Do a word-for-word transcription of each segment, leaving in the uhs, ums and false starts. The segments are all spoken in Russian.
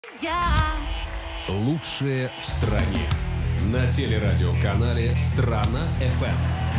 Лучшее в стране. На телерадиоканале «Страна-ФМ».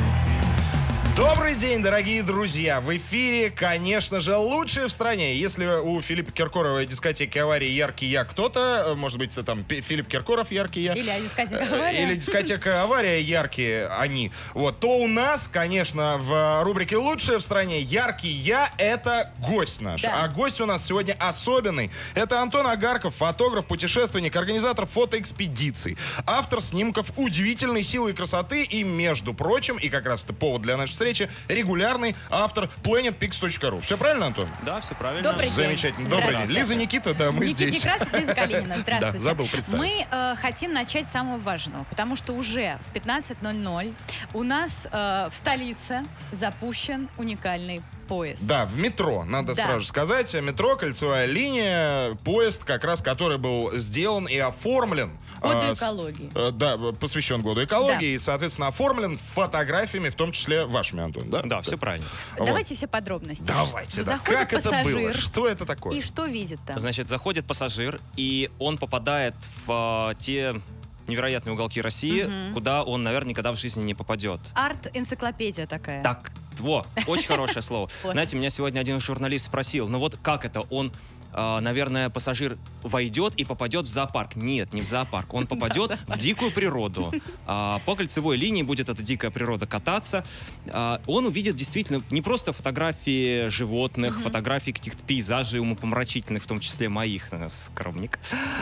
Добрый день, дорогие друзья! В эфире, конечно же, лучшее в стране. Если у Филиппа Киркорова дискотеки «Авария» яркий я кто-то, может быть, там Филипп Киркоров яркий я. Или дискотека «Авария». Или дискотека «Авария» яркие они. Вот, то у нас, конечно, в рубрике «Лучшее в стране» яркий я — это гость наш. Да. А гость у нас сегодня особенный. Это Антон Агарков, фотограф, путешественник, организатор фотоэкспедиций, автор снимков удивительной силы и красоты и, между прочим, и как раз это повод для нашей встречи, регулярный автор планет пикс точка ру. Все правильно, Антон? Да, все правильно. Добрый день. Замечательно. Добрый день. Лиза, Никита, да, мы Никита здесь. Некрасов, Лиза Калинина. Здравствуйте. Да, забыл представиться. Мы э, хотим начать с самого важного, потому что уже в пятнадцать ноль ноль у нас э, в столице запущен уникальный поезд. Да, в метро, надо Да. сразу сказать. Метро, кольцевая линия, поезд, как раз который был сделан и оформлен. Году э, с- экологии. э, да, посвящен году экологии. Да. И, соответственно, оформлен фотографиями, в том числе вашими, Антон. Да, Да, все правильно. Вот. Давайте все подробности. Давайте, да. Заходит Как это пассажир, было? Что это такое? И что видит там? Значит, заходит пассажир, и он попадает в э, те невероятные уголки России, Мгм. куда он, наверное, никогда в жизни не попадет. Арт-энциклопедия такая. Так, во, очень хорошее слово. Вот. Знаете, меня сегодня один журналист спросил, ну вот как это, он, э, наверное, пассажир войдет и попадет в зоопарк. Нет, не в зоопарк, он попадет в дикую природу. А, По кольцевой линии будет эта дикая природа кататься. А, Он увидит действительно не просто фотографии животных, Мгм. фотографии каких-то пейзажей умопомрачительных, в том числе моих, э, скромник.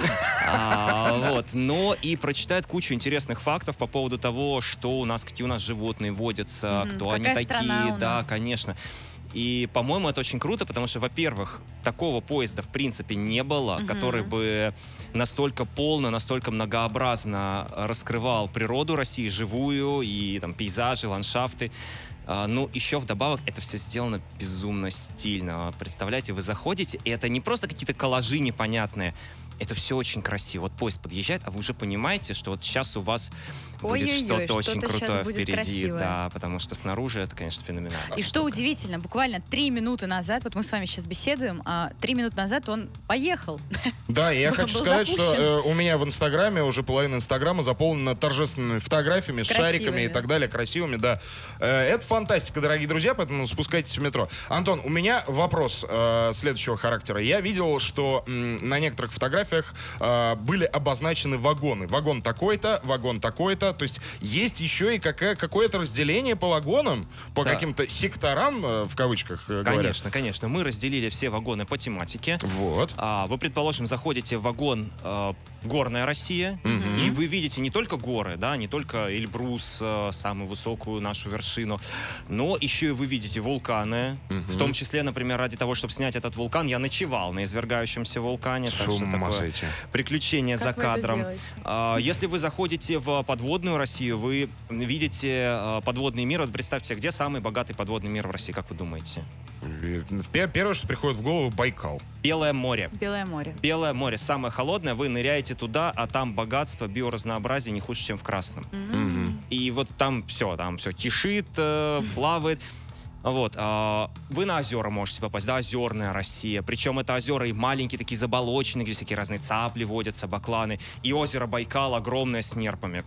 А, Вот, но и прочитает кучу интересных фактов по поводу того, что у нас, какие у нас животные водятся, Мгм. кто они Какая страна такие, у да, нас. конечно. И, по-моему, это очень круто, потому что, во-первых, такого поезда в принципе не было, Мгм. который бы настолько полно, настолько многообразно раскрывал природу России, живую, и там пейзажи, ландшафты. А, Ну, еще вдобавок, это все сделано безумно стильно. Представляете, вы заходите, и это не просто какие-то коллажи непонятные, это все очень красиво. Вот поезд подъезжает, а вы уже понимаете, что вот сейчас у вас будет Ой-ой-ой, что-то очень что-то щас крутое будет впереди. красивое. Да, потому что снаружи это, конечно, феноменально. И что удивительно, буквально три минуты назад, вот мы с вами сейчас беседуем, а три минуты назад он поехал. Да, и я Был хочу сказать, что запущен. э, у меня в Инстаграме уже половина Инстаграма заполнена торжественными фотографиями с Красивыми. шариками и так далее, красивыми, да. Э, это фантастика, дорогие друзья, поэтому спускайтесь в метро. Антон, у меня вопрос э, следующего характера. Я видел, что м, на некоторых фотографиях э, были обозначены вагоны. Вагон такой-то, вагон такой-то. То есть есть еще и какая- какое-то разделение по вагонам, по Да. каким-то секторам, э, в кавычках э, говоря. Конечно, конечно. Мы разделили все вагоны по тематике. Вот. А, Вы, предположим, заходите в вагон э, «Горная Россия», Мгм. и вы видите не только горы, да, не только Эльбрус, э, самую высокую нашу вершину, но еще и вы видите вулканы. Мгм. В том числе, например, ради того, чтобы снять этот вулкан, я ночевал на извергающемся вулкане. С так что ума такое сойти. приключение Как за вы это кадром. делаете? А, Если вы заходите в подводную Россию, вы видите э, подводный мир. Вот представьте себе, где самый богатый подводный мир в России, как вы думаете? И пе- Первое, что приходит в голову, Байкал. Белое море. Белое море. Белое море самое холодное, вы ныряете туда, а там богатство, биоразнообразие не хуже, чем в Красном. Мгм. И вот там все, там все кишит, э, плавает. Вот, а, вы на озера можете попасть, да, озерная Россия. Причем это озера и маленькие такие заболоченные, где всякие разные цапли водятся, бакланы. И озеро Байкал огромное с нерпами.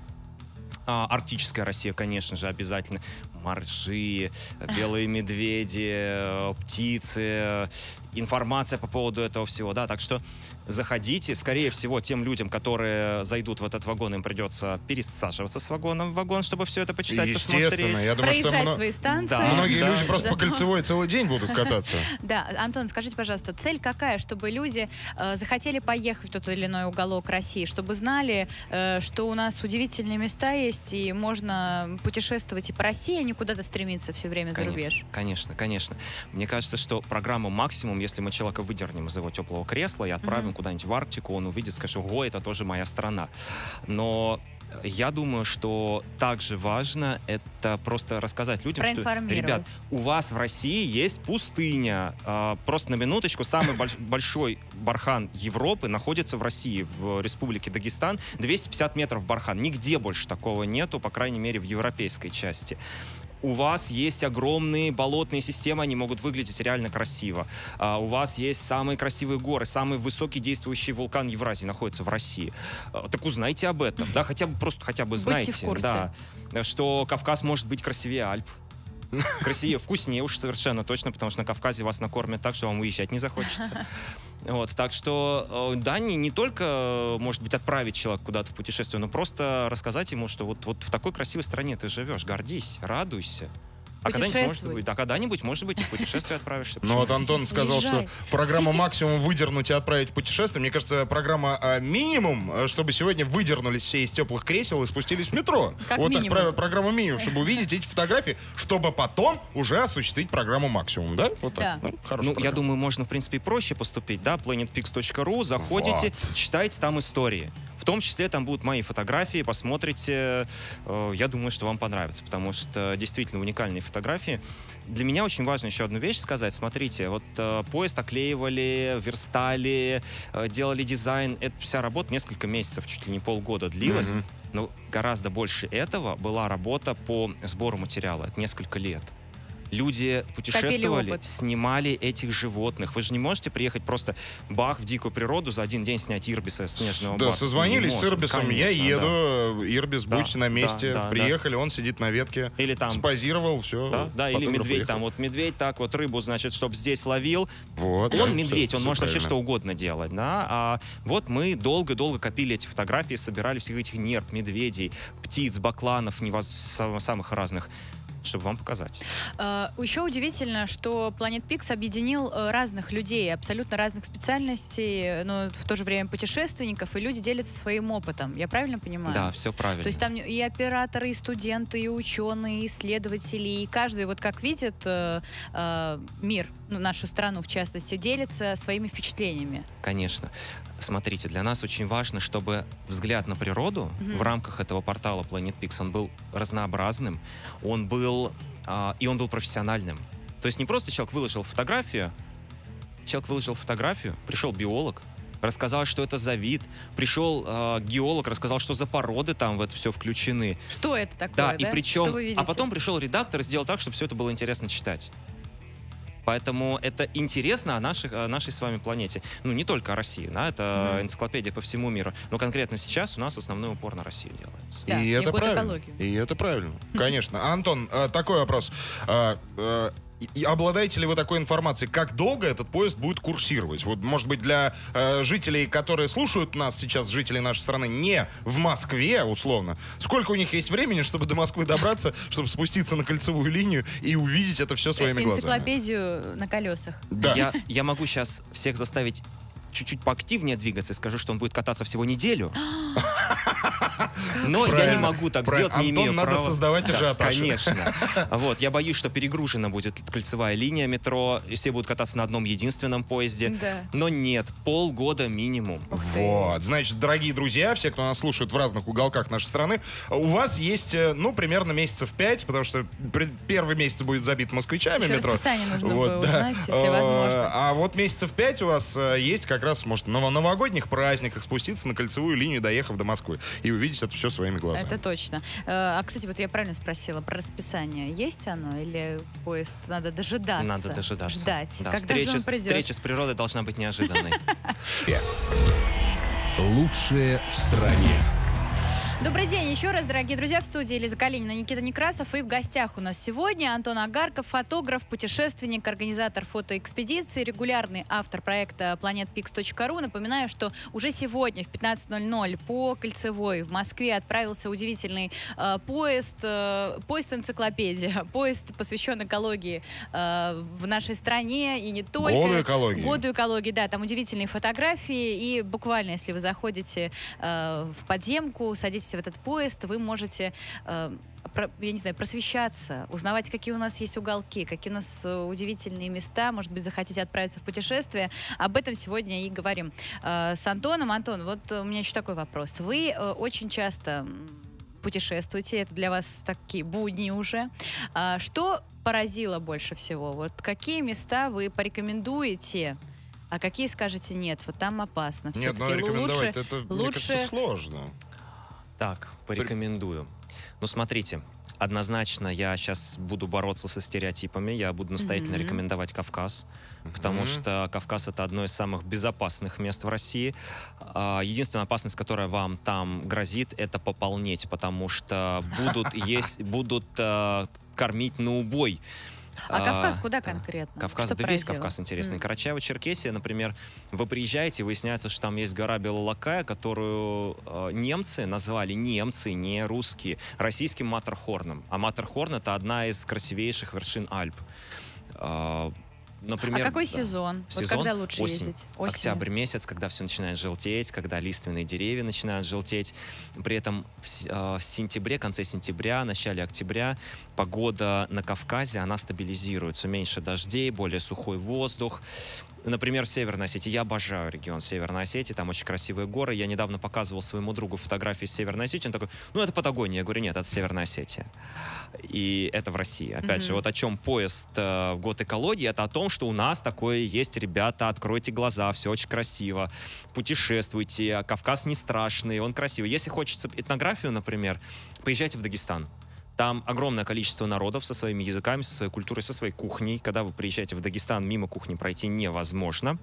А, Арктическая Россия, конечно же, обязательно. Моржи, белые медведи, э, птицы, э, информация по поводу этого всего, да, так что заходите. Скорее всего, тем людям, которые зайдут в этот вагон, им придется пересаживаться с вагона в вагон, чтобы все это почитать, Естественно, посмотреть. я думаю, что Проезжать мно- свои станции. Да. многие Да. люди просто по Зато- кольцевой целый день будут кататься. Да, Антон, скажите, пожалуйста, цель какая, чтобы люди э, захотели поехать в тот или иной уголок России, чтобы знали, э, что у нас удивительные места есть, и можно путешествовать и по России, а не куда-то стремиться все время за Конечно, рубеж? Конечно, конечно. Мне кажется, что программа «Максимум», если мы человека выдернем из его теплого кресла и отправим Мгм. куда-нибудь в Арктику, он увидит, скажет, ого, это тоже моя страна. Но я думаю, что также важно это просто рассказать людям, что, Проинформировать. ребят, у вас в России есть пустыня. А, Просто на минуточку, самый больш- большой бархан Европы находится в России, в Республике Дагестан. двести пятьдесят метров бархан. Нигде больше такого нету, по крайней мере, в европейской части. у вас есть огромные болотные системы, они могут выглядеть реально красиво. А, у вас есть самые красивые горы, самый высокий действующий вулкан Евразии находится в России. А, так узнайте об этом, да, хотя бы просто хотя бы знайте, в курсе. Да, что Кавказ может быть красивее Альп. Красивее, вкуснее уж совершенно точно, потому что на Кавказе вас накормят так, что вам уезжать не захочется. Вот, так что, да, не, не только, может быть, отправить человека куда-то в путешествие, но просто рассказать ему, что вот, вот в такой красивой стране ты живешь, гордись, радуйся. А когда-нибудь, может быть, да, когда-нибудь, может быть, и в путешествие отправишься. Ну вот Антон сказал, Езжай. что программа «Максимум» выдернуть и отправить в путешествие. Мне кажется, программа а, «Минимум», чтобы сегодня выдернулись все из теплых кресел и спустились в метро. Как вот минимум. так, программа «Минимум», чтобы увидеть эти фотографии, чтобы потом уже осуществить программу «Максимум», да? Вот так. Да. Ну, хорошая Ну, я программа. думаю, можно, в принципе, и проще поступить, да, планет пикс точка ру, заходите, Вот. читайте там истории. В том числе там будут мои фотографии, посмотрите. Э, я думаю, что вам понравится, потому что действительно уникальные фотографии. Для меня очень важно еще одну вещь сказать. Смотрите, вот э, поезд оклеивали, верстали, э, делали дизайн. Эта вся работа несколько месяцев, чуть ли не полгода длилась. Мгм. Но гораздо больше этого была работа по сбору материала. Это несколько лет. Люди путешествовали, опыт. снимали этих животных. Вы же не можете приехать просто бах в дикую природу за один день снять ирбиса снежного Да, барса. созвонились Не с можем, Ирбисом, я конечно, еду, Ирбис, Да, будьте на месте, да, да, приехали, он сидит на ветке, да. Или там, спозировал, все. да, да, или медведь там, вот медведь так вот рыбу, значит, чтобы здесь ловил. Вот, Он да, медведь, всё- он всё может вообще правильно. что угодно делать, да. А вот мы долго-долго копили эти фотографии, собирали всех этих нерп, медведей, птиц, бакланов, невоз... сам- самых разных, чтобы вам показать. Э, Еще удивительно, что Planet Pix объединил э, разных людей, абсолютно разных специальностей, но в то же время путешественников, и люди делятся своим опытом. Я правильно понимаю? Да, все правильно. То есть там и операторы, и студенты, и ученые, и исследователи, и каждый, вот как видит э, э, мир, ну, нашу страну в частности, делится своими впечатлениями. Конечно. Смотрите, для нас очень важно, чтобы взгляд на природу Мгм. в рамках этого портала Planet Pix, он был разнообразным, он был, а, и он был профессиональным. То есть не просто человек выложил фотографию, человек выложил фотографию, пришел биолог, рассказал, что это за вид, пришел а, геолог, рассказал, что за породы там в это все включены. Что это такое, Да, да? и Что причем, вы видите? а потом пришел редактор и сделал так, чтобы все это было интересно читать. Поэтому это интересно о, наших, о нашей с вами планете. Ну, не только о России, да, это Мгм. энциклопедия по всему миру. Но конкретно сейчас у нас основной упор на Россию делается. Да, и и это год правильно. экологии. И это правильно, конечно. Антон, э, такой вопрос. Э, э, и обладаете ли вы такой информацией, как долго этот поезд будет курсировать? Вот, может быть, для э, жителей, которые слушают нас сейчас, жителей нашей страны, не в Москве, условно, сколько у них есть времени, чтобы до Москвы добраться, чтобы спуститься на кольцевую линию и увидеть это все своими глазами? Энциклопедию на колесах. Да. Я, я могу сейчас всех заставить чуть-чуть поактивнее двигаться и скажу, что он будет кататься всего неделю. Но я не Правильно, могу так правильно. сделать, не Антон, имею надо права. создавать Да, ажиотаж. Конечно. Вот, я боюсь, что перегружена будет кольцевая линия метро, и все будут кататься на одном единственном поезде. Да. Но нет, полгода минимум. Ух ты. Вот, значит, дорогие друзья, все, кто нас слушает в разных уголках нашей страны, у вас есть, э, ну, примерно месяцев пять, потому что при- первый месяц будет забит москвичами Еще метро. расписание нужно Вот, бы да. узнать, если Э, возможно. А вот месяцев пять у вас э, есть как раз, может, на новогодних праздниках спуститься на кольцевую линию, доехав до Москвы, и увидеть это все своими глазами. Это точно. Э, А, кстати, вот я правильно спросила про расписание. Есть оно или поезд надо дожидаться? Надо дожидаться. Ждать. Да, Когда встреча, же он с- придет? встреча с природой должна быть неожиданной. Лучшее в стране. Добрый день еще раз, дорогие друзья, в студии Лиза Калинина, Никита Некрасов. И в гостях у нас сегодня Антон Агарков, фотограф, путешественник, организатор фотоэкспедиции, регулярный автор проекта планет пикс точка ру. Напоминаю, что уже сегодня в пятнадцать ноль ноль по Кольцевой в Москве отправился удивительный э, поезд, э, поезд-энциклопедия, поезд, посвящен экологии э, в нашей стране и не только. Году экологии. Году экологии, да, там удивительные фотографии. И буквально, если вы заходите э, в подземку, садитесь в этот поезд, вы можете, э, про, я не знаю, просвещаться, узнавать, какие у нас есть уголки, какие у нас э, удивительные места, может быть, захотите отправиться в путешествие. Об этом сегодня и говорим э, с Антоном. Антон, вот у меня еще такой вопрос. Вы э, очень часто путешествуете, это для вас такие будни уже. А, что поразило больше всего? Вот какие места вы порекомендуете, а какие скажете нет, вот там опасно. Нет, ну Все-таки рекомендовать, лучше, это, мне лучше... кажется, сложно. Так, порекомендую. Ну, смотрите, Однозначно я сейчас буду бороться со стереотипами, я буду настоятельно Мгм. рекомендовать Кавказ, потому Мгм. что Кавказ — это одно из самых безопасных мест в России. А, Единственная опасность, которая вам там грозит, это пополнеть, потому что будут есть, будут а, кормить на убой. А Кавказ А, куда да. конкретно? Кавказ, Что да весь поразило? Кавказ интересный. М. Карачаево-Черкесия, например, вы приезжаете, выясняется, что там есть гора Белолакая, которую э, немцы назвали, немцы, не русские, российским Маттерхорном. А Маттерхорн — это одна из красивейших вершин Альп. Э, Например, А какой да. сезон? Вот Сезон когда лучше осень. ездить? Осенью. Октябрь месяц, когда все начинает желтеть, когда лиственные деревья начинают желтеть. При этом в, с- э, в сентябре, конце сентября, начале октября погода на Кавказе, она стабилизируется. Меньше дождей, более сухой воздух. Например, в Северной Осетии. Я обожаю регион Северной Осетии, там очень красивые горы. Я недавно показывал своему другу фотографии из Северной Осетии. Он такой: ну, это Патагония. Я говорю: нет, это Северная Осетия. И это в России. Опять же, Мгм. вот о чем поезд э, в год экологии, это о том, что у нас такое есть, ребята, откройте глаза, все очень красиво, путешествуйте, Кавказ не страшный, он красивый. Если хочется этнографию, например, поезжайте в Дагестан. Там огромное количество народов со своими языками, со своей культурой, со своей кухней. Когда вы приезжаете в Дагестан, мимо кухни пройти невозможно.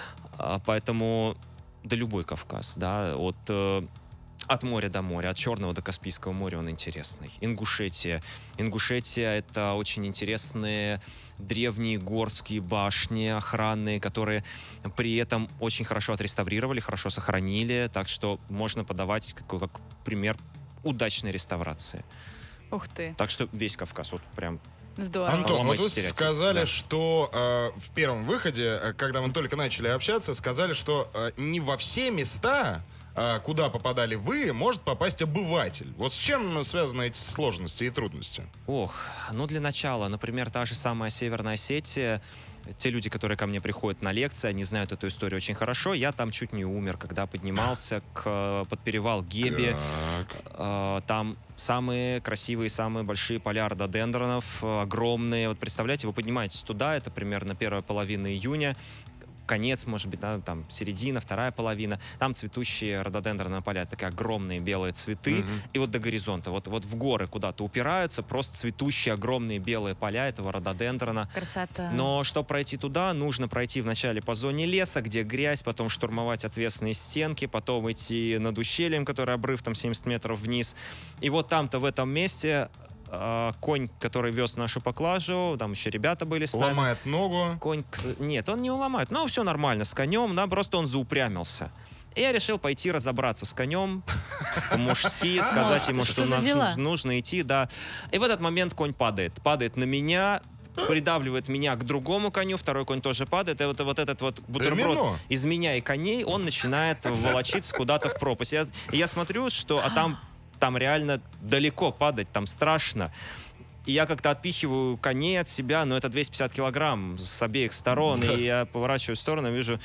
А, Поэтому, да, любой Кавказ, да, от, э, от моря до моря, от Черного до Каспийского моря он интересный. Ингушетия. Ингушетия — это очень интересные древние горские башни охранные, которые при этом очень хорошо отреставрировали, хорошо сохранили, так что можно подавать как, как пример удачной реставрации. Ух ты, Так что весь Кавказ, вот прям. здорово. Антон, вот Ломайте вы стереотип, сказали, да. что э, в первом выходе, э, когда мы только начали общаться, сказали, что э, не во все места, э, куда попадали вы, может попасть обыватель. Вот с чем связаны эти сложности и трудности? Ох, ну для начала, например, та же самая Северная Осетия. Те люди, которые ко мне приходят на лекции, они знают эту историю очень хорошо. Я там чуть не умер, когда поднимался к, э, под перевал Геби. Так. Э, Там самые красивые, самые большие поля рододендронов, э, огромные. Вот представляете, вы поднимаетесь туда, это примерно первая половина июня, конец, может быть, да, там середина, вторая половина. Там цветущие рододендронные поля, такие огромные белые цветы. Мгм. И вот до горизонта, вот, вот в горы куда-то упираются, просто цветущие огромные белые поля этого рододендрона. Красота. Но чтобы пройти туда, нужно пройти вначале по зоне леса, где грязь, потом штурмовать отвесные стенки, потом идти над ущельем, который обрыв там семьдесят метров вниз. И вот там-то, в этом месте, э, конь, который вез нашу поклажу, там еще ребята были с нами. Ломает ногу. Конь, кс- нет, он не уломает. Ну, все нормально с конем, да, просто он заупрямился. И я решил пойти разобраться с конем по-мужски, сказать ему, что что за нам дела? нужно идти, да. И в этот момент конь падает. Падает на меня, придавливает меня к другому коню, второй конь тоже падает, и вот, вот этот вот бутерброд Домино. из меня и коней, он начинает волочиться куда-то в пропасть. Я, и я смотрю, что, а там, там реально далеко падать, там страшно. И я как-то отпихиваю коней от себя, но это двести пятьдесят килограмм с обеих сторон, Да. и я поворачиваю в сторону, вижу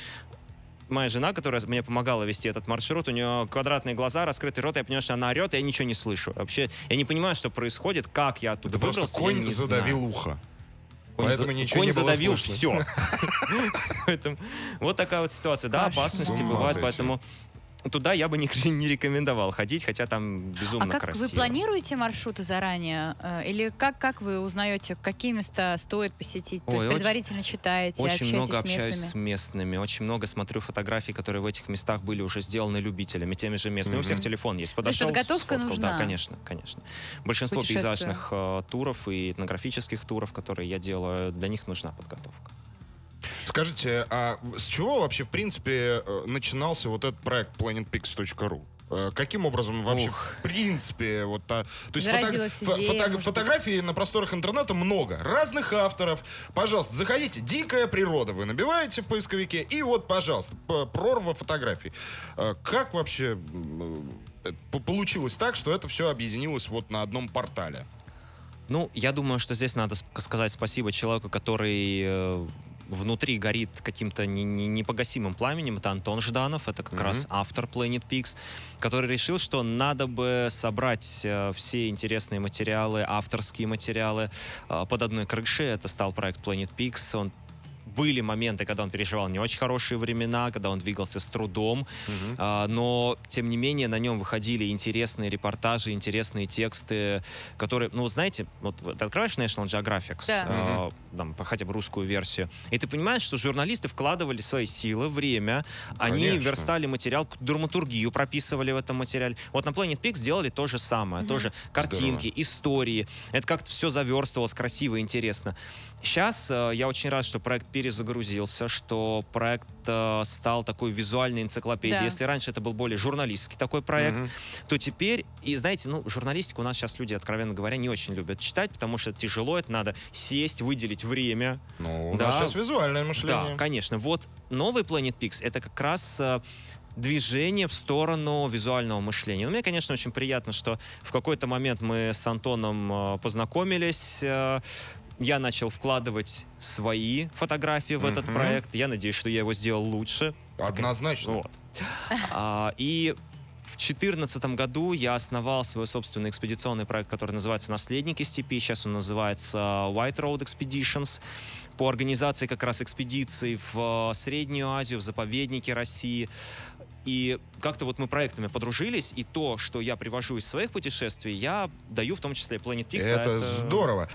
моя жена, которая мне помогала вести этот маршрут, у нее квадратные глаза, раскрытый рот, я понимаю, что она орет, и я ничего не слышу. Вообще, я не понимаю, что происходит, как я оттуда Да просто выбрался, я конь не задавил знаю. ухо. Конь, Поэтому за- ничего конь не было задавил слышно. все. Поэтому вот такая вот ситуация. Да, Кошмар. опасности С ума бывают, сойти. поэтому туда я бы не, не рекомендовал ходить, хотя там безумно А как красиво. вы планируете маршруты заранее? Э, Или как, как вы узнаете, какие места стоит посетить? То Ой, есть очень- предварительно читаете, Очень общаетесь много с общаюсь местными? с местными, очень много смотрю фотографий, которые в этих местах были уже сделаны любителями, теми же местными. У всех Мгм. телефон есть. То есть Подошел, подготовка сфоткал. нужна? Да, конечно, конечно. Большинство Путешествию. пейзажных э, туров и этнографических туров, которые я делаю, для них нужна подготовка. Скажите, а с чего вообще, в принципе, э, начинался вот этот проект планет пикс точка ру? Э, Каким образом вообще, Ух. в принципе, вот та... То есть Зародилась фото- фо- идея, фото- может фотографий на просторах интернета много, разных авторов. Пожалуйста, заходите, «Дикая природа» вы набиваете в поисковике, и вот, пожалуйста, п- прорва фотографий. Э, Как вообще м, э, п- получилось так, что это все объединилось вот на одном портале? Ну, я думаю, что здесь надо ск- сказать спасибо человеку, который э, внутри горит каким-то не- не- непогасимым пламенем. Это Антон Жданов, это как Мгм. раз автор Planet Pix, который решил, что надо бы собрать э, все интересные материалы, авторские материалы э, под одной крышей. Это стал проект Planet Pix. Он были моменты, когда он переживал не очень хорошие времена, когда он двигался с трудом, uh-huh. а, но, тем не менее, на нем выходили интересные репортажи, интересные тексты, которые, ну, знаете, вот ты открываешь National Geographic, да. а, там, хотя бы русскую версию, и ты понимаешь, что журналисты вкладывали свои силы, время, они Конечно. верстали материал, драматургию прописывали в этом материале. Вот на Planet Pix сделали то же самое, uh-huh. тоже картинки, Здорово. Истории. Это как-то все заверстывалось красиво и интересно. Сейчас э, я очень рад, что проект перезагрузился, что проект э, стал такой визуальной энциклопедией. Да. Если раньше это был более журналистский такой проект, uh-huh. то теперь, и знаете, ну, журналистику у нас сейчас люди, откровенно говоря, не очень любят читать, потому что это тяжело, это надо сесть, выделить время. Ну, у да. нас сейчас визуальное мышление. Да, конечно. Вот новый Planet Pix — это как раз... Э, движение в сторону визуального мышления. Ну, мне, конечно, очень приятно, что в какой-то момент мы с Антоном э, познакомились. Э, я начал вкладывать свои фотографии в mm-hmm. этот проект. Я надеюсь, что я его сделал лучше. Однозначно. Вот. а, и в две тысячи четырнадцатом году я основал свой собственный экспедиционный проект, который называется «Наследники степи». Сейчас он называется White Road Expeditions. По организации как раз экспедиций в Среднюю Азию, в заповедники России. И как-то вот мы проектами подружились, и то, что я привожу из своих путешествий, я даю в том числе Planet Pix. Это, это здорово.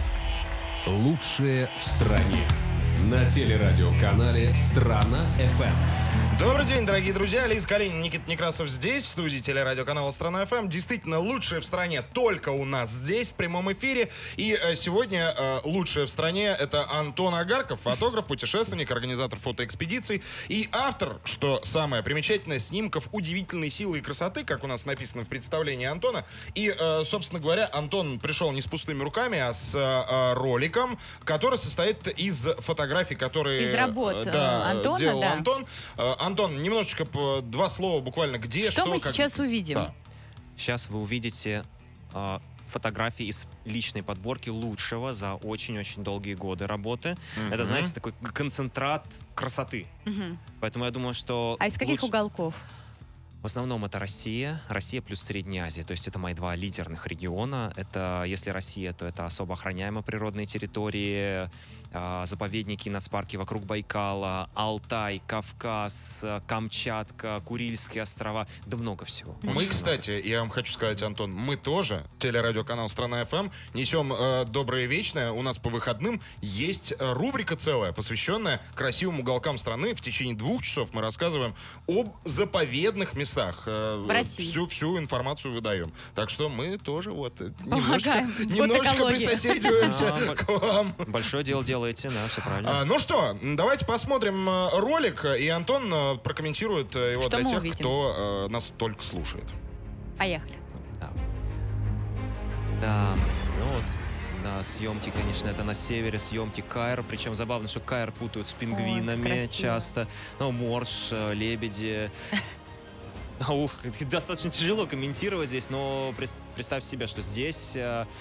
Лучшее в стране. На телерадиоканале «Страна.эф эм». Добрый день, дорогие друзья. Лиза Калинин, Никита Некрасов здесь, в студии телерадиоканала «Страна.эф эм». Действительно, лучшее в стране только у нас здесь, в прямом эфире. И э, сегодня э, лучшее в стране — это Антон Агарков, фотограф, путешественник, организатор фотоэкспедиций и автор, что самое примечательное, снимков удивительной силы и красоты, как у нас написано в представлении Антона. И, э, собственно говоря, Антон пришел не с пустыми руками, а с э, роликом, который состоит из фотографий, которые... Из работ да, Антона, делал да. Антон. Антон, немножечко два слова буквально, где, что... Что мы как... сейчас увидим? Да. Сейчас вы увидите э, фотографии из личной подборки лучшего за очень-очень долгие годы работы. Mm-hmm. Это, знаете, такой концентрат красоты. Mm-hmm. Поэтому я думаю, что... А из каких лучше... уголков? В основном это Россия, Россия плюс Средняя Азия. То есть это мои два лидерных региона. Это, если Россия, то это особо охраняемые природные территории, заповедники, нацпарки вокруг Байкала, Алтай, Кавказ, Камчатка, Курильские острова, да много всего. Мы, кстати, я вам хочу сказать, Антон, мы тоже, телерадиоканал «Страна.эф эм», несем э, доброе и вечное. У нас по выходным есть рубрика целая, посвященная красивым уголкам страны. В течение двух часов мы рассказываем об заповедных местах. Э, в России. Всю, всю информацию выдаем. Так что мы тоже вот Помогаем. немножко, немножко присоседиваемся к вам. Большое дело делаем. Делаете, да, все правильно. А, ну что, давайте посмотрим ролик, и Антон а, прокомментирует его что для тех, увидим? кто а, нас только слушает. Поехали. Да. Да, ну вот, да, съемки, конечно, это на севере, съемки Каира, причем забавно, что Каир путают с пингвинами. Ой, часто. Ну, морж, лебеди. Ух, достаточно тяжело комментировать здесь, но представьте себе, что здесь...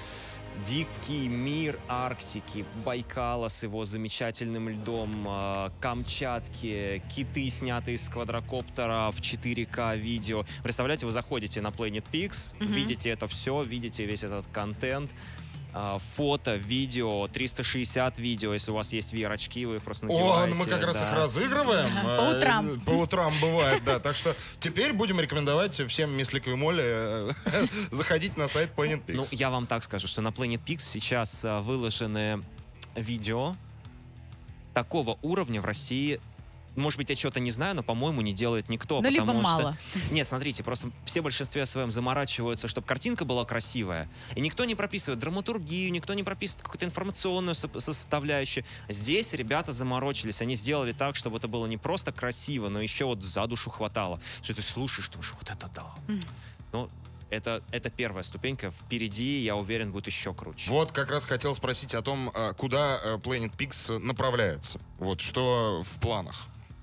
Дикий мир Арктики, Байкала с его замечательным льдом, Камчатки, киты, снятые с квадрокоптера в четыре ка видео. Представляете, вы заходите на Planet Pix, mm-hmm. видите это все, видите весь этот контент. Фото, видео, триста шестьдесят видео, если у вас есть ви ар-очки, вы их просто надеваете. О, ну мы как раз да. их разыгрываем. По утрам. По утрам бывает, да. Так что теперь будем рекомендовать всем Мислику и Молли заходить на сайт Planet Pix. Ну, я вам так скажу, что на Planet Pix сейчас выложены видео такого уровня в России. Может быть, я что-то не знаю, но, по-моему, не делает никто. Ну, либо потому мало. Что... Нет, смотрите, просто все в большинстве своем заморачиваются, чтобы картинка была красивая. И никто не прописывает драматургию, никто не прописывает какую-то информационную составляющую. Здесь ребята заморочились. Они сделали так, чтобы это было не просто красиво, но еще вот за душу хватало. Что ты слушаешь, думаешь, вот это да. Mm. Ну, это, это первая ступенька. Впереди, я уверен, будет еще круче. Вот как раз хотел спросить о том, куда Planet Pix направляется. Вот что в планах.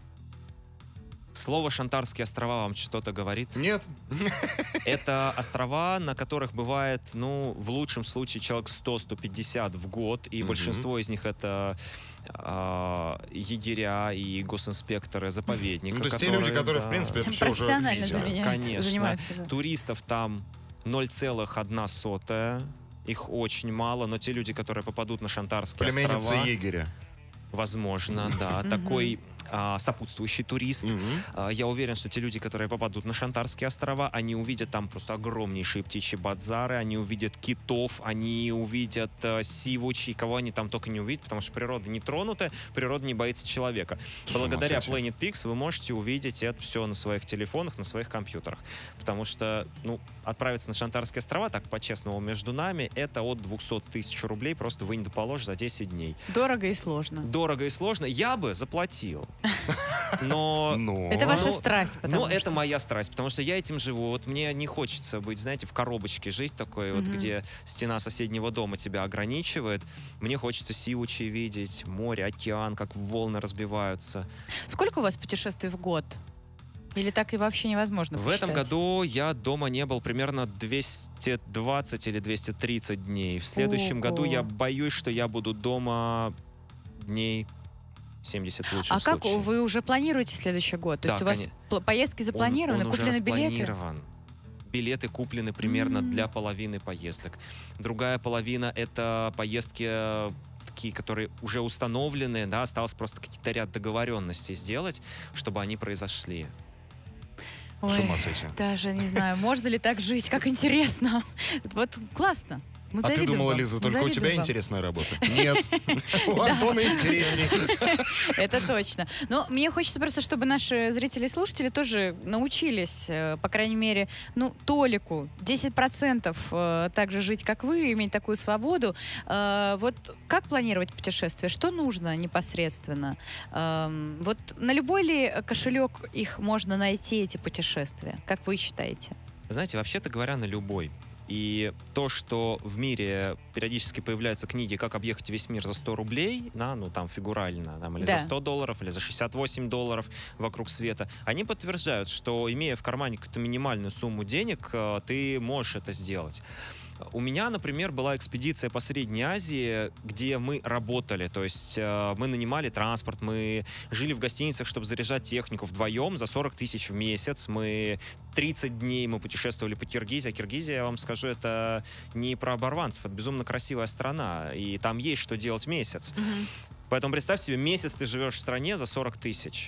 Слово «Шантарские острова» вам что-то говорит? Нет. Это острова, на которых бывает, ну, в лучшем случае человек сто - сто пятьдесят в год, и mm-hmm. большинство из них это э, егеря и госинспекторы заповедника. Ну, то есть которые, те люди, которые, да, в принципе, это все уже профессионально конечно. занимаются. Да. Туристов там ноль целых одна сотая. Их очень мало, но те люди, которые попадут на Шантарские Племянница острова... егеря. Возможно, да. Такой а, сопутствующий турист. Мгм. А, я уверен, что те люди, которые попадут на Шантарские острова, они увидят там просто огромнейшие птичьи базары, они увидят китов, они увидят а, сивуч, и кого они там только не увидят, потому что природа не тронута, природа не боится человека. Благодаря сойти. Planet Pix вы можете увидеть это все на своих телефонах, на своих компьютерах. Потому что, ну, отправиться на Шантарские острова, так по-честному между нами, это от двухсот тысяч рублей, просто вы не доположь за десять дней. Дорого и сложно. Дорого и сложно. Я бы заплатил. Но... Ну, Это ваша Ну, страсть, потому Ну, что... это моя страсть, потому что я этим живу. Вот мне не хочется быть, знаете, в коробочке жить такой, вот, Мгм. где стена соседнего дома тебя ограничивает. Мне хочется сивучи видеть, море, океан, как волны разбиваются. Сколько у вас путешествий в год? Или так и вообще невозможно В этом посчитать? году я дома не был примерно двести двадцать или двести тридцать дней. В следующем Ого. году я боюсь, что я буду дома дней семьдесят в лучшем А как случае. вы уже планируете следующий год? То Да, есть у вас конечно. пл- поездки запланированы, Он- он уже куплены билеты? распланирован. Билеты куплены примерно М. для половины поездок. Другая половина — это поездки э, такие, которые уже установлены, да, осталось просто какие-то ряд договоренностей сделать, чтобы они произошли. с Ой, ума сойти. даже не знаю, можно ли так жить, как интересно. Вот классно. Мы А ты завидуем думала, вам. Лиза, Мы только у тебя завидуем вам. интересная работа? Нет. У Антона интересней. Это точно. Но мне хочется просто, чтобы наши зрители и слушатели тоже научились, э, по крайней мере, ну, толику, десять процентов э, так же жить, как вы, иметь такую свободу. Э, Вот как планировать путешествие? Что нужно непосредственно? Эм, Вот на любой ли кошелек их можно найти, эти путешествия? Как вы считаете? Знаете, вообще-то говоря, на любой. И то, что в мире периодически появляются книги «Как объехать весь мир за сто рублей», да, ну там фигурально, там, или Да. за сто долларов, или за шестьдесят восемь долларов вокруг света, они подтверждают, что, имея в кармане какую-то минимальную сумму денег, э, ты можешь это сделать. У меня, например, была экспедиция по Средней Азии, где мы работали, то есть э, мы нанимали транспорт, мы жили в гостиницах, чтобы заряжать технику вдвоем за сорок тысяч в месяц, мы тридцать дней мы путешествовали по Киргизии, а Киргизия, я вам скажу, это не про оборванцев, это безумно красивая страна, и там есть что делать месяц. Поэтому представь себе, месяц ты живешь в стране за сорок тысяч.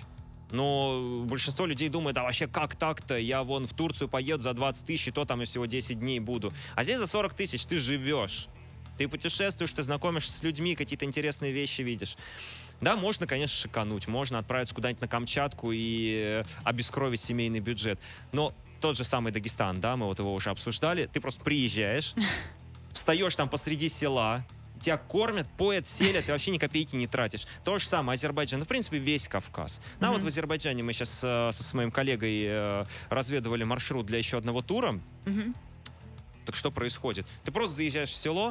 Но большинство людей думает, а вообще как так-то? Я вон в Турцию поеду за двадцать тысяч, и то там я всего десять дней буду. А здесь за сорок тысяч ты живешь. Ты путешествуешь, ты знакомишься с людьми, какие-то интересные вещи видишь. Да, можно, конечно, шикануть, можно отправиться куда-нибудь на Камчатку и обескровить семейный бюджет. Но тот же самый Дагестан, да, мы вот его уже обсуждали, ты просто приезжаешь, встаешь там посреди села, тебя кормят, поят, селят, ты вообще ни копейки не тратишь. То же самое Азербайджан, ну, в принципе, весь Кавказ. Да, вот в Азербайджане мы сейчас э, со, с моим коллегой э, разведывали маршрут для еще одного тура. Мгм. Так что происходит? Ты просто заезжаешь в село,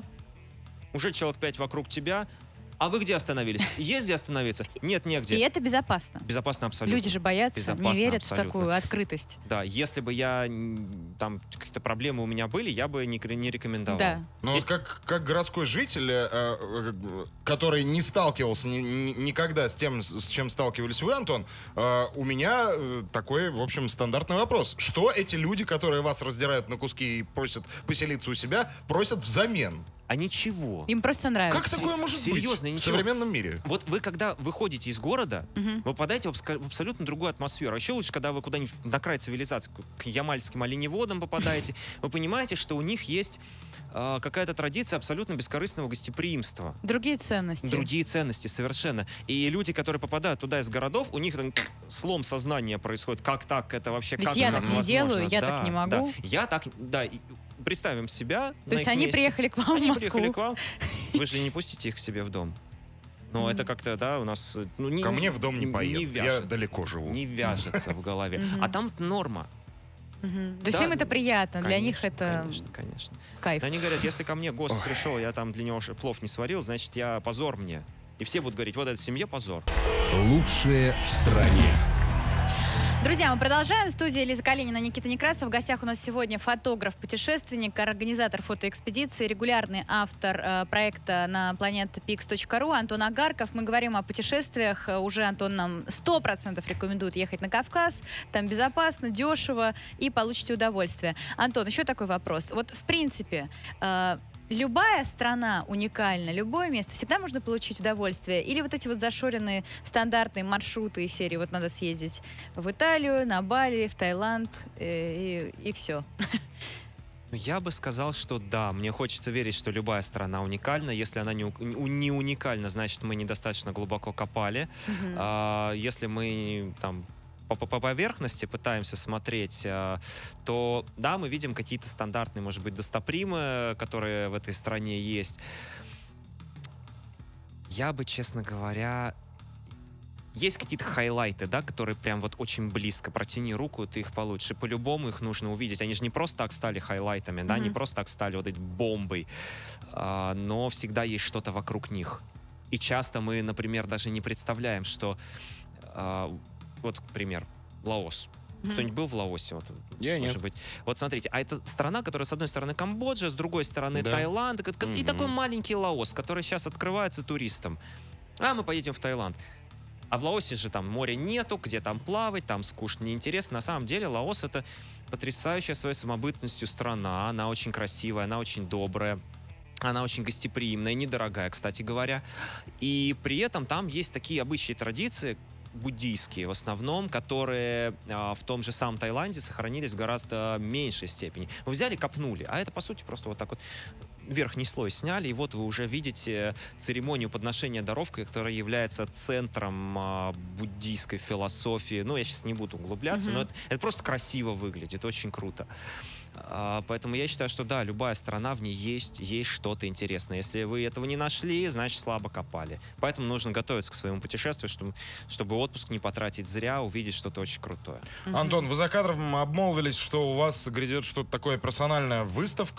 уже человек пять вокруг тебя, а вы где остановились? Есть где остановиться? Нет, И негде. это безопасно. Безопасно абсолютно. Люди же боятся, Безопасно не верят абсолютно. в такую открытость. Да, если бы я, м, там, какие-то проблемы у меня были, я бы не, кре- не рекомендовал. Да. Ну, вот Есть- как, как городской житель, э, э, который не сталкивался ни- ни- никогда с тем, с чем сталкивались вы, Антон, э, у меня э, такой, в общем, стандартный вопрос. Что эти люди, которые вас раздирают на куски и просят поселиться у себя, просят взамен? А ничего. Им просто нравится. Как такое может серьезно, быть в ничего. современном мире? Вот вы, когда выходите из города, Мгм. вы попадаете в абско- в абсолютно другую атмосферу. А еще лучше, когда вы куда-нибудь на край цивилизации, к ямальским оленеводам попадаете, вы понимаете, что у них есть э, какая-то традиция абсолютно бескорыстного гостеприимства. Другие ценности. Другие ценности совершенно. И люди, которые попадают туда из городов, у них там слом сознания происходит. Как так? Это вообще Ведь как я как так не возможно? делаю, я Да, так не да. могу. Я так, да. И представим себя. То есть они приехали к вам Они в Москву. приехали к вам. Вы же не пустите их к себе в дом. Но Мгм. это как-то, да, у нас... Ну, не, Ко мне в дом не поедут, я вяжется, далеко живу. Не вяжется в голове. Мгм. А там норма. Мгм. То есть Да, им это приятно, для них Конечно, это Конечно, конечно. кайф. Они говорят, если ко мне гость пришел, я там для него ш- плов не сварил, значит, я позор мне. И все будут говорить, вот эта семья позор. Лучшее в стране. Друзья, мы продолжаем. В студии Лиза Калинина, Никита Некрасов. В гостях у нас сегодня фотограф, путешественник, организатор фотоэкспедиции, регулярный автор э, проекта на планета пикс точка ру Антон Агарков. Мы говорим о путешествиях. Э, Уже Антон нам сто процентов рекомендует ехать на Кавказ. Там безопасно, дешево и получите удовольствие. Антон, еще такой вопрос. Вот в принципе, э, любая страна уникальна, любое место, всегда можно получить удовольствие. Или вот эти вот зашоренные стандартные маршруты из серии, вот надо съездить в Италию, на Бали, в Таиланд, э, и, и все. Я бы сказал, что да, мне хочется верить, что любая страна уникальна. Если она не, у- не уникальна, значит, мы недостаточно глубоко копали. Мгм. А, если мы там по, по- по поверхности пытаемся смотреть, а, то да, мы видим какие-то стандартные, может быть, достопримы, которые в этой стране есть. Я бы, честно говоря, есть какие-то хайлайты, да, которые прям вот очень близко. Протяни руку, ты их получишь. И по-любому их нужно увидеть. Они же не просто так стали хайлайтами, да, не Мгм. просто так стали вот этой бомбой, а, но всегда есть что-то вокруг них. И часто мы, например, даже не представляем, что... а, вот, пример, Лаос. Мгм. Кто-нибудь был в Лаосе? Вот, Я может нет. быть. Вот смотрите, а это страна, которая с одной стороны Камбоджа, с другой стороны Да. Таиланд, и, и Мгм. такой маленький Лаос, который сейчас открывается туристам. А мы поедем в Таиланд. А в Лаосе же там моря нету, где там плавать, там скучно, неинтересно. На самом деле Лаос — это потрясающая своей самобытностью страна. Она очень красивая, она очень добрая. Она очень гостеприимная, недорогая, кстати говоря. И при этом там есть такие обычаи и традиции, буддийские в основном, которые а, в том же самом Таиланде сохранились в гораздо меньшей степени. Вы взяли, копнули, а это, по сути, просто вот так вот верхний слой сняли, и вот вы уже видите церемонию подношения даров, которая является центром а, буддийской философии. Ну, я сейчас не буду углубляться, Мгм. но это, это просто красиво выглядит, очень круто. А, поэтому я считаю, что да, любая страна, в ней есть, есть что-то интересное. Если вы этого не нашли, значит, слабо копали. Поэтому нужно готовиться к своему путешествию, чтобы, чтобы отпуск не потратить зря, увидеть что-то очень крутое. Мгм. Антон, вы за кадром обмолвились, что у вас грядет что-то такое персональная выставка.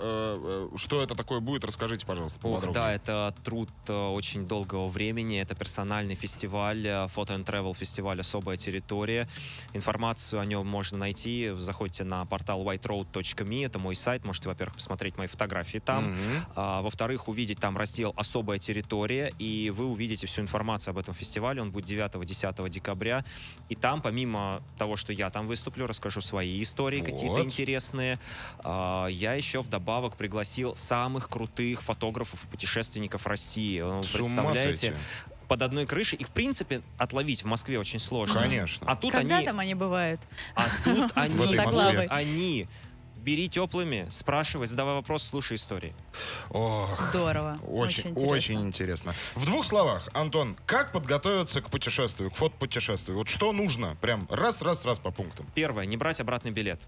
Э, э, Что это такое будет? Расскажите, пожалуйста, Ух, поподробнее. да, это труд э, очень долгого времени. Это персональный фестиваль, э, фото and travel фестиваль «Особая территория». Информацию о нем можно найти. Заходите на портал white road точка me, это мой сайт. Можете, во-первых, посмотреть мои фотографии там. Мгм. А, во-вторых, увидеть там раздел «Особая территория», и вы увидите всю информацию об этом фестивале. Он будет девятого-десятого декабря. И там, помимо того, что я там выступлю, расскажу свои истории какие-то Вот. интересные, а, я еще вдобавок пригласил самых крутых фотографов и путешественников России. Ну, С ума представляете? сойти. Под одной крышей. Их, в принципе, отловить в Москве очень сложно. Конечно. А тут Когда они... там они бывают? А тут они... В этой Москве. Они... Бери теплыми, спрашивай, задавай вопрос, слушай истории. Ох, Здорово. очень, интересно. очень интересно. В двух словах, Антон, как подготовиться к путешествию, к фотопутешествию? Вот что нужно? Прям раз, раз, раз по пунктам. Первое, не брать обратный билет.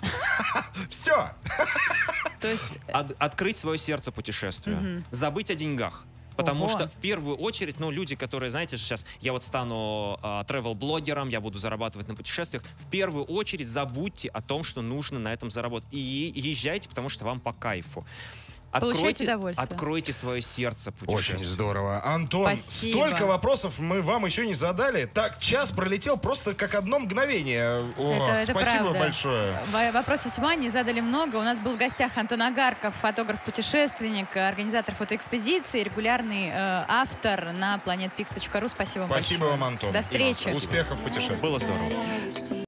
Все! То есть, От- открыть свое сердце путешествию. Мгм. Забыть о деньгах. Потому Ого. что в первую очередь, ну, люди, которые, знаете, сейчас я вот стану а, travel-блогером, я буду зарабатывать на путешествиях, в первую очередь забудьте о том, что нужно на этом заработать. И е- езжайте, потому что вам по кайфу. Получайте удовольствие. откройте свое сердце Очень путешествию. здорово. Антон, Спасибо. столько вопросов мы вам еще не задали. Так, час пролетел просто как одно мгновение. О, Это- это спасибо правда. большое. Во- Вопросов тьма, не задали много. У нас был в гостях Антон Агарков, фотограф-путешественник, организатор фотоэкспедиции, регулярный э, автор на планет пикс точка ру. Спасибо вам Спасибо большое. вам, Антон. До встречи. Успехов в путешествии. Было здорово.